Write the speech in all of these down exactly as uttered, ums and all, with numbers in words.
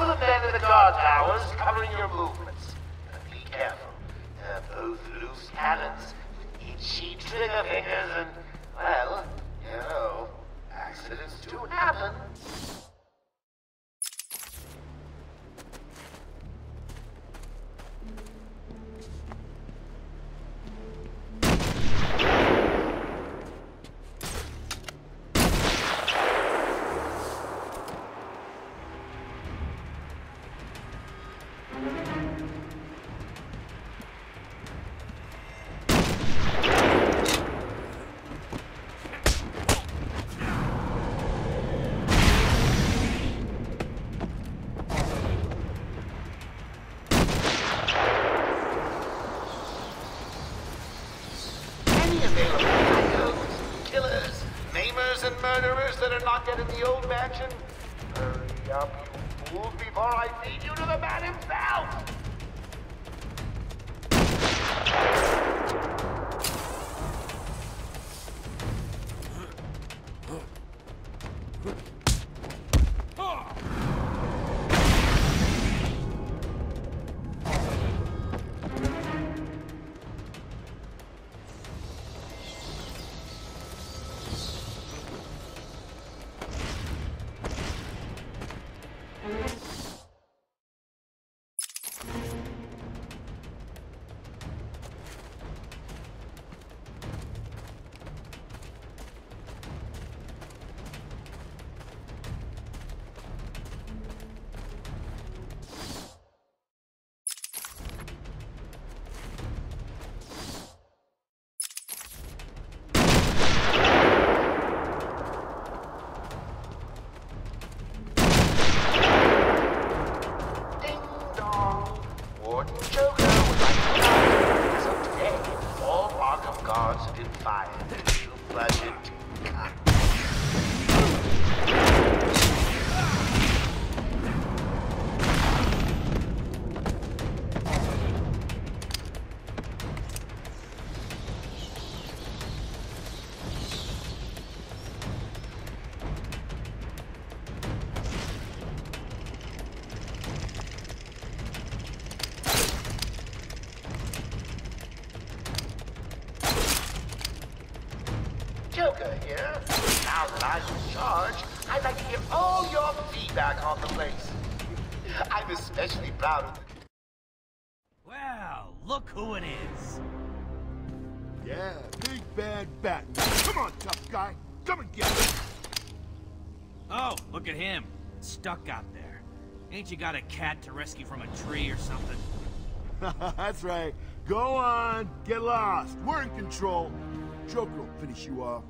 for the men in the guard towers covering your movements. But be careful. They're both loose cannons, with itchy trigger fingers and, well, you know, accidents do happen. And murderers that are not yet in the old mansion? Hurry up, you fools, before I feed you to the man himself! Joker here. Now that I'm in charge, I'd like to hear all your feedback on the place. I'm especially proud of the... Well, look who it is. Yeah, big bad Batman. Come on, tough guy. Come and get it. Oh, look at him. Stuck out there. Ain't you got a cat to rescue from a tree or something? That's right. Go on, get lost. We're in control. Joker will finish you off.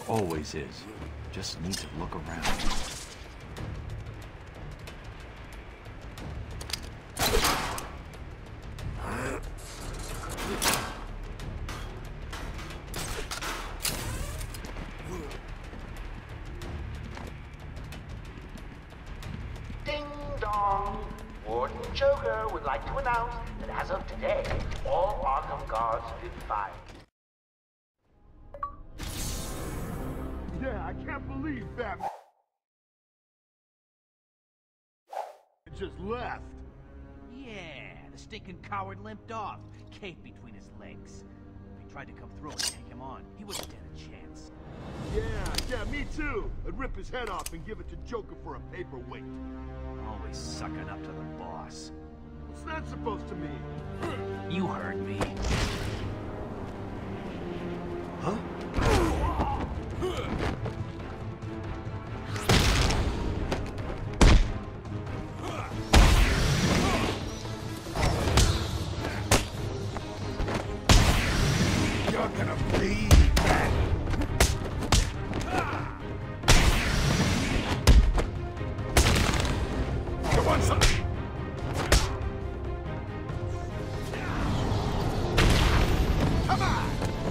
always is. Just need to look around. Ding dong! Warden Joker would like to announce that as of today, all Arkham guards have been fired. Yeah, I can't believe Batman just left. Yeah, the stinking coward limped off, cape between his legs. If he tried to come through and take him on, he wouldn't stand a chance. Yeah, yeah, me too. I'd rip his head off and give it to Joker for a paperweight. Always sucking up to the boss. What's that supposed to mean? You heard me. Huh? You're gonna bleed, man. You want some? Come on!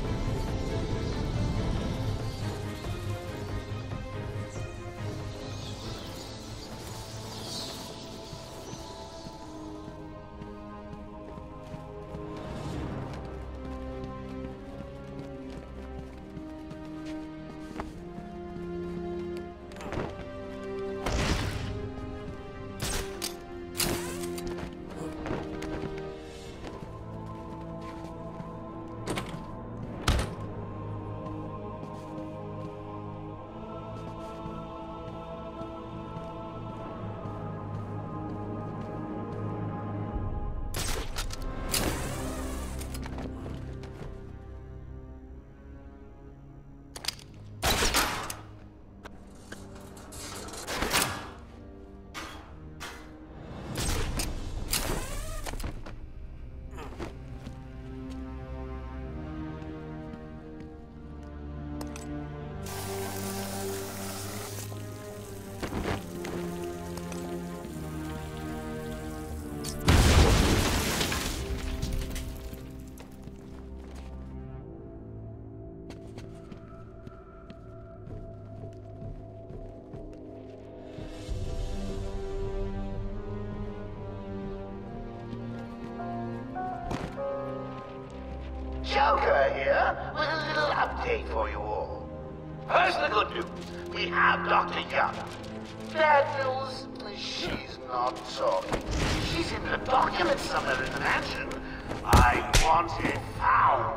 Joker here with a little update for you all. First, the good news. We have Doctor Young. Bad news, she's not talking. She's in the documents somewhere in the mansion. I want it found.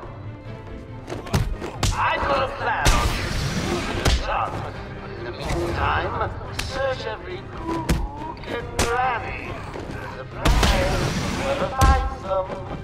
I've got a plan on this stuff, but in the meantime, search every nook and cranny. There's a plan for whoever finds them.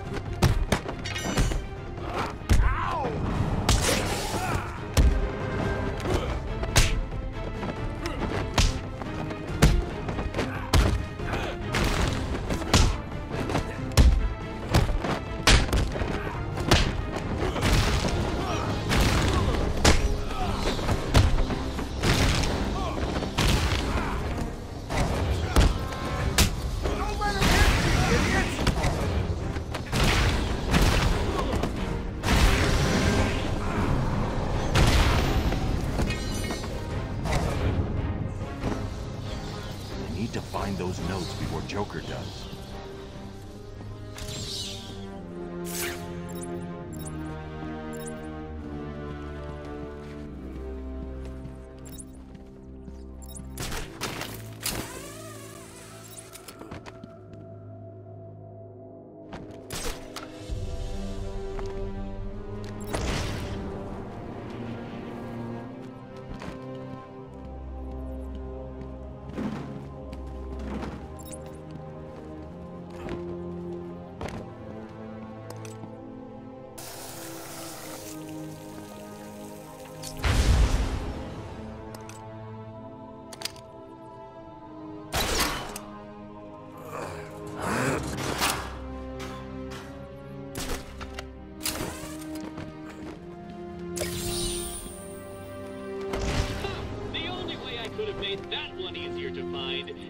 To find those notes before Joker does.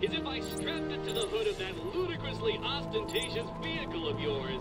is if I strapped it to the hood of that ludicrously ostentatious vehicle of yours.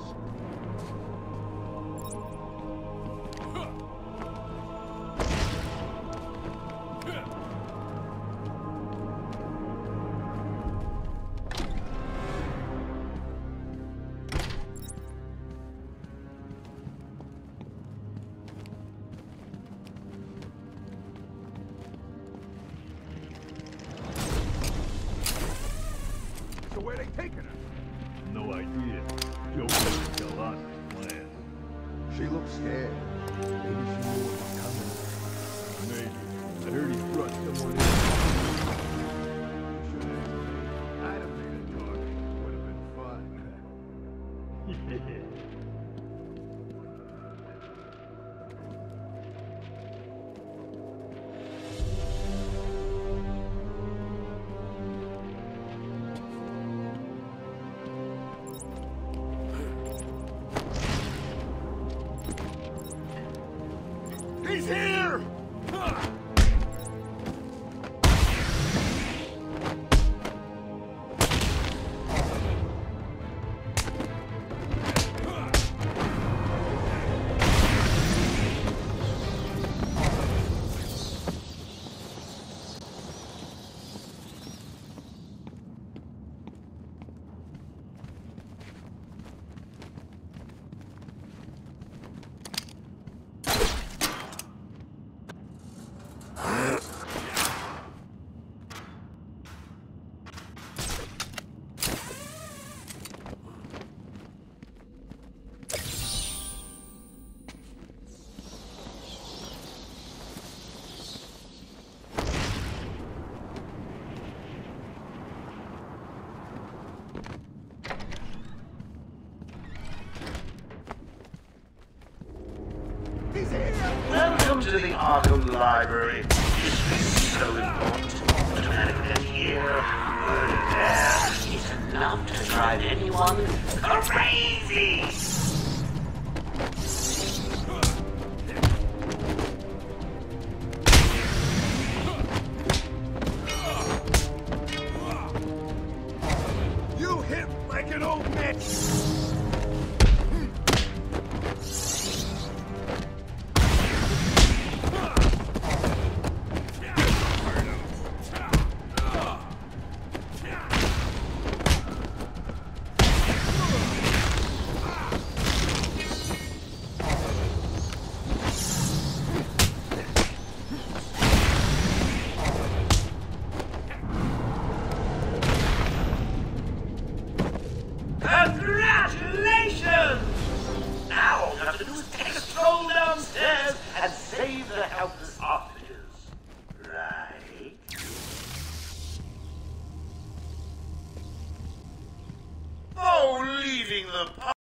So where they taking her? No idea. Joe doesn't tell us his plan. She looks scared. Maybe she knew what was coming. Maybe. I heard he brought someone in. You should ask me. I'd have made a talk. Would have been fun. He's here! Welcome to the Arkham Library. History is so important. Automatic here, word there. It's enough to drive anyone crazy. You hit like an old man! Congratulations! Now all you have to do is take a stroll downstairs and save the